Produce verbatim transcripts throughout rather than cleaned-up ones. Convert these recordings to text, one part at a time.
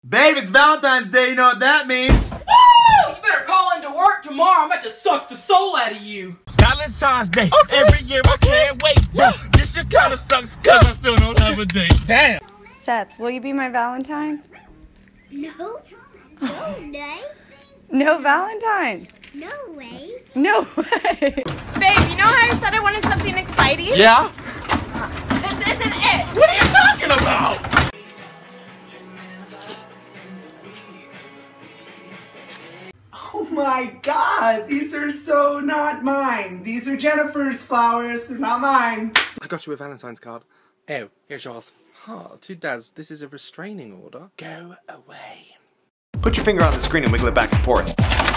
Babe, it's Valentine's Day, you know what that means? Woo! You better call into work tomorrow. I'm about to suck the soul out of you. Valentine's Day. Okay. Every year I can't wait. Bro, this shit kinda sucks cause I still don't have a date. Damn. Seth, will you be my Valentine? No. No way. No Valentine. No way. No way. Babe, you know how I said I wanted something exciting? Yeah? This isn't it. What are you talking about? Oh my god, these are so not mine. These are Jennifer's flowers, they're not mine. I got you a Valentine's card. Oh, here's yours. Oh, to Daz, this is a restraining order. Go away. Put your finger on the screen and wiggle it back and forth.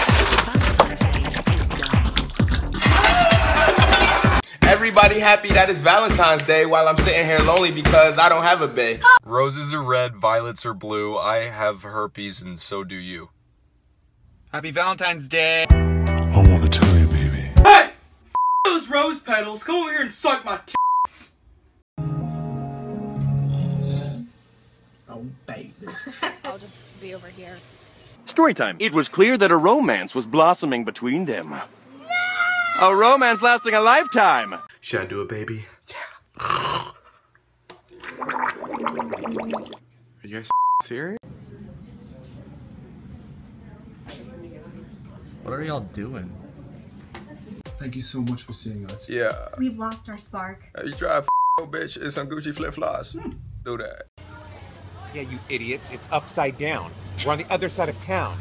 Everybody happy that it's Valentine's Day while I'm sitting here lonely because I don't have a bae. Roses are red, violets are blue. I have herpes and so do you. Happy Valentine's Day. I want to tell you, baby. Hey! F those rose petals. Come over here and suck my tits. Oh, baby. I'll just be over here. Story time. It was clear that a romance was blossoming between them. No! A romance lasting a lifetime. Should I do it, baby? Are you guys serious? What are y'all doing? Thank you so much for seeing us. Yeah. We've lost our spark. Have you tried f a bitch in some Gucci flip-flops? Hmm. Do that. Yeah, you idiots. It's upside down. We're on the other side of town.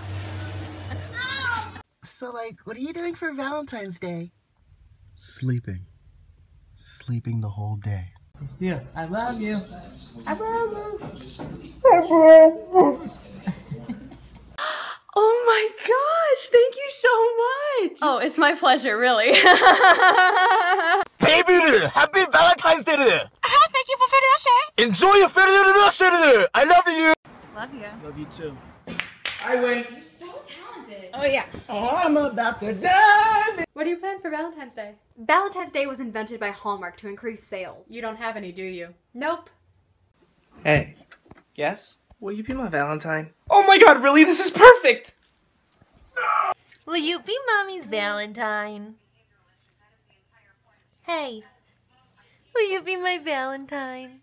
So, like, what are you doing for Valentine's Day? Sleeping. Sleeping the whole day. Yeah, I love you. I love you. Oh my gosh, thank you so much. Oh, it's my pleasure, really. Baby, happy Valentine's Day today. Ah, thank you for finishing. Enjoy your Valentine's Day. I love you. Love you. Love you too. I win. You're so talented. Oh yeah. Oh, I'm about to die. What are your plans for Valentine's Day? Valentine's Day was invented by Hallmark to increase sales. You don't have any, do you? Nope. Hey. Yes? Will you be my Valentine? Oh my god, really? This is perfect! Will you be Mommy's Valentine? Hey. Will you be my Valentine?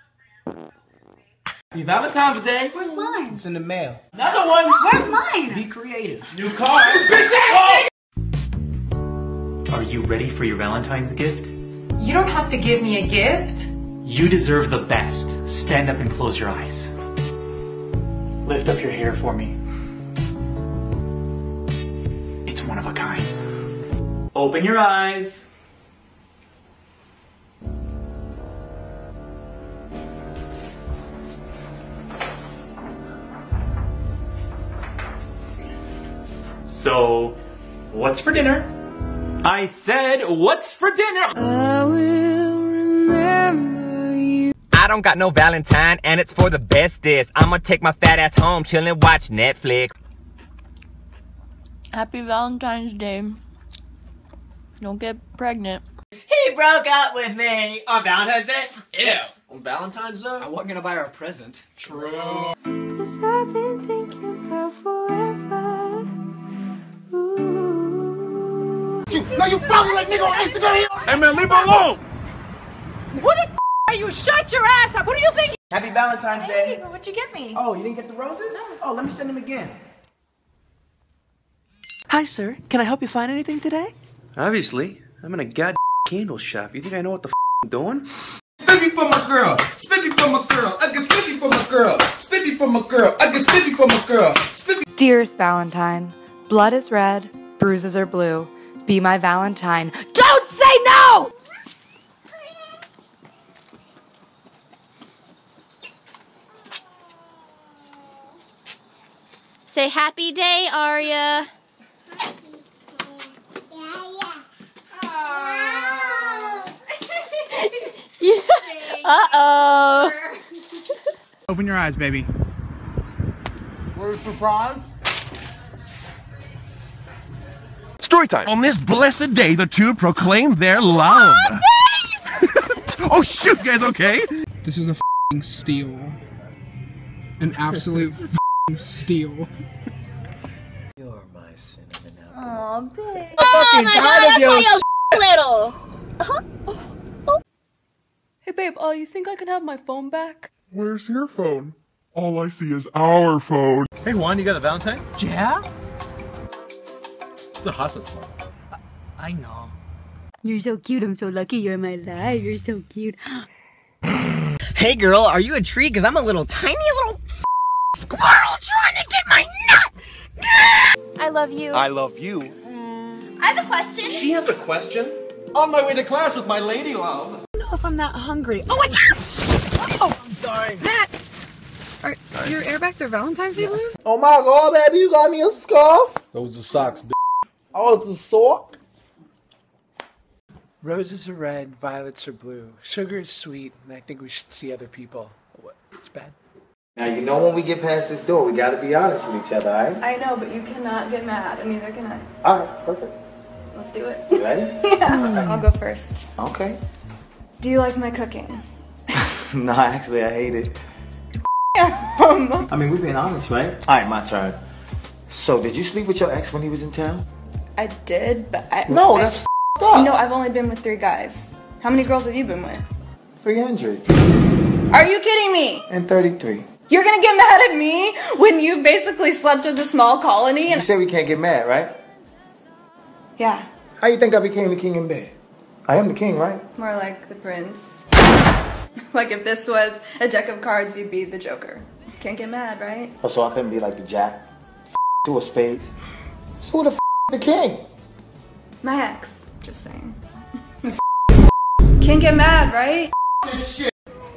Happy Valentine's Day! Where's mine? It's in the mail. Another one! Where's mine? Be creative. New car! Bitch ass! Are you ready for your Valentine's gift? You don't have to give me a gift. You deserve the best. Stand up and close your eyes. Lift up your hair for me. It's one of a kind. Open your eyes. So, what's for dinner? I said, what's for dinner? I will remember you. I don't got no Valentine, and it's for the bestest. I'ma take my fat ass home, chill and watch Netflix. Happy Valentine's Day. Don't get pregnant. He broke up with me on Valentine's Day. Ew. On Valentine's Day? I wasn't gonna buy her a present. True. Cause I've been thinking about forever. Ooh. Now you follow that nigga on Instagram. Hey man, leave him alone. What the f are you? Shut your ass up. What do you think? Happy Valentine's Day. Hey, what'd you get me? Oh, you didn't get the roses? No. Oh, let me send them again. Hi, sir. Can I help you find anything today? Obviously. I'm in a god candle shop. You think I know what the f I'm doing? Spiffy for my girl. Spiffy for my girl. I get spiffy for my girl. Spiffy for my girl. I get spiffy for my girl. Spiffy. Dearest Valentine, blood is red, bruises are blue. Be my Valentine. Don't say no! Say happy day, Arya. Uh-oh. Open your eyes, baby. Word surprise? Story time. On this blessed day, the two proclaimed their love. Oh, shoot, you guys okay? This is a f***ing steal. an absolute f***ing steal. You're my cinnamon apple. Aw, babe. I'm fucking tired of your little. Hey, babe, uh, you think I can have my phone back? Where's your phone? All I see is our phone. Hey Juan, you got a Valentine? Yeah? It's a hostage phone. I know. You're so cute. I'm so lucky you're in my life. You're so cute. Hey girl, are you a tree? Cause I'm a little tiny little squirrel trying to get my nut. I love you. I love you. I have a question. She has a question? On my way to class with my lady love. I don't know if I'm that hungry. Oh, watch out! Oh, I'm sorry. Matt! Are your airbags are Valentine's Day blue? Oh my god, baby, you got me a scarf? Those are socks, bitch. Oh, it's a sock? Roses are red, violets are blue. Sugar is sweet, and I think we should see other people. What? It's bad. Now, you know when we get past this door, we gotta be honest with each other, alright? I know, but you cannot get mad, and neither can I. Alright, perfect. Let's do it. You ready? Yeah. I'll go first. Okay. Do you like my cooking? No, actually, I hate it. I mean, we're being honest, right? Alright, my turn. So, did you sleep with your ex when he was in town? I did, but I... No, I, that's f***ed up. No, I've only been with three guys. How many girls have you been with? three hundred. Are you kidding me? And thirty-three. You're gonna get mad at me when you basically slept with a small colony You and... say we can't get mad, right? Yeah, How you think I became the king in bed? I am the king, right? more like the prince. Like if this was a deck of cards, you'd be the Joker. Can't get mad, right? Oh, so I couldn't be like the jack? F to a spade. So who the f the king? My ex, just saying. Can't get mad, right? This shit.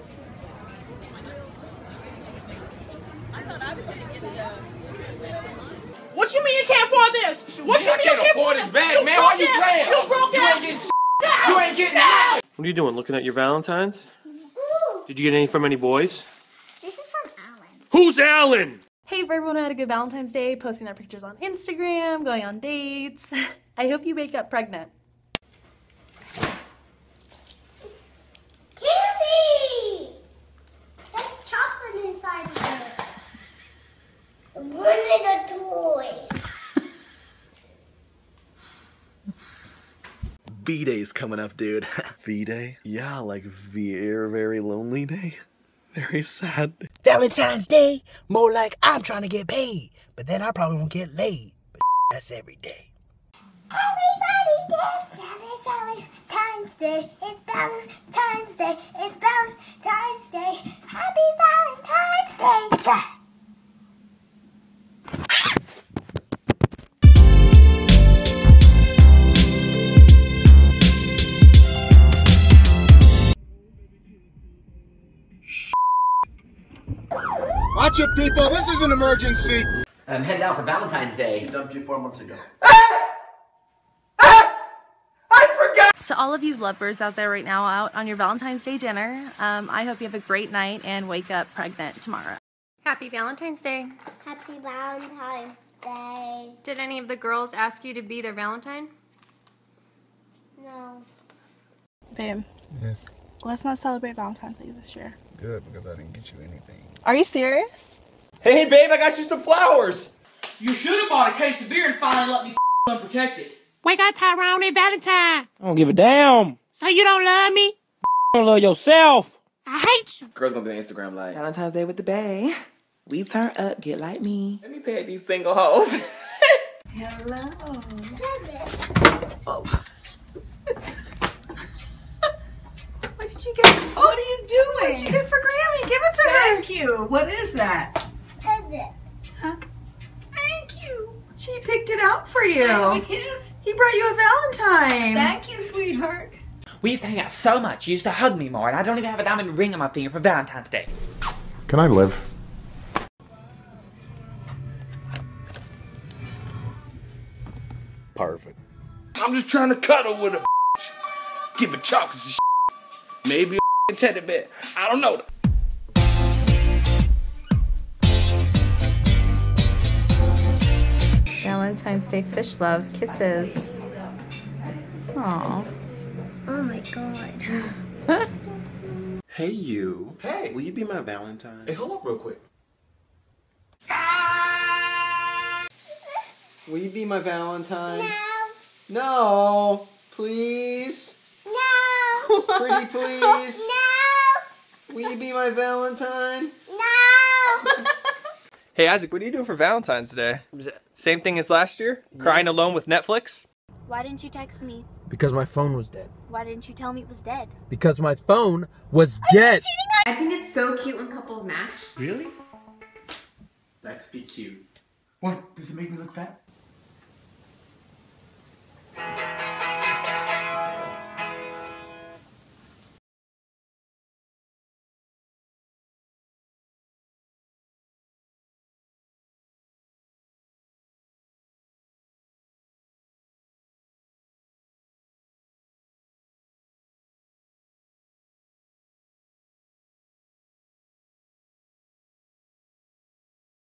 What you mean you can't afford this? What Man, you I mean can't you afford this bag, man. Why you broke playing? ass- You broke You ass- ain't getting shit. You ain't getting nothing. What are you doing? Looking at your Valentines? Did you get any from any boys? This is from Alan. Who's Alan? Hey, for everyone who had a good Valentine's Day, posting their pictures on Instagram, going on dates. I hope you wake up pregnant. Candy! That's chocolate inside of it. I wanted a toy. V-Day's coming up, dude. V-Day? Yeah, like very, very lonely day. Very sad. Valentine's Day, more like I'm trying to get paid, but then I probably won't get laid. But that's every day. Everybody dance, Valentine's Day. It's Valentine's Day. It's Valentine's Day. Happy Valentine's Day. Yeah. Watch it, people. This is an emergency. I'm headed out for Valentine's Day. She dumped you four months ago. To all of you lovebirds out there right now out on your Valentine's Day dinner, um, I hope you have a great night and wake up pregnant tomorrow. Happy Valentine's Day. Happy Valentine's Day. Did any of the girls ask you to be their Valentine? No. Babe, Yes. let's not celebrate Valentine's Day this year. Good, because I didn't get you anything. Are you serious? Hey, babe, I got you some flowers. You should have bought a case of beer and finally let me f unprotected. We got Tyrone and Valentine. I don't give a damn. So you don't love me? You don't love yourself. I hate you. Girls gonna be on Instagram like Valentine's Day with the bae. We turn up, get like me. Let me take these single hoes. Hello. Oh. What did you get? What are you doing? What did you get for Grammy? Give it to her. Thank you. What is that? Present. Huh? Thank you. She picked it out for you. A kiss. He brought you a Valentine. Thank you, sweetheart. We used to hang out so much. You used to hug me more, and I don't even have a diamond ring on my finger for Valentine's Day. Can I live? Perfect. I'm just trying to cuddle with a give her chocolates and shit. Maybe a teddy bear. I don't know. Valentine's Day fish love kisses. Aww. Oh my god. Hey, you. Hey. Will you be my Valentine? Hey, hold up real quick. Will you be my Valentine? No. No. Please. No. Pretty please. No. Will you be my Valentine? No. Hey Isaac, what are you doing for Valentine's Day? Same thing as last year? Crying alone with Netflix? Why didn't you text me? Because my phone was dead. Why didn't you tell me it was dead? Because my phone was dead. I think it's so cute when couples match. Really? Let's be cute. What? Does it make me look fat?